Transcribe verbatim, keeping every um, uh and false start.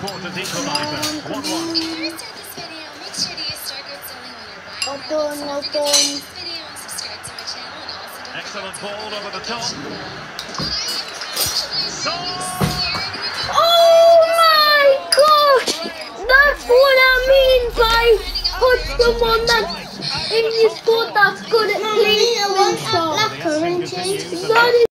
important equaliser. one one. If you start this video, make sure to use Star Group Selling when you're buying Open, rentals. Don't forget to open. like this video and subscribe to my channel, and also don't Excellent forget ball to over the top. So Oh my gosh! That's what I mean by put someone that in the squad that's good at playing. The action continues. That is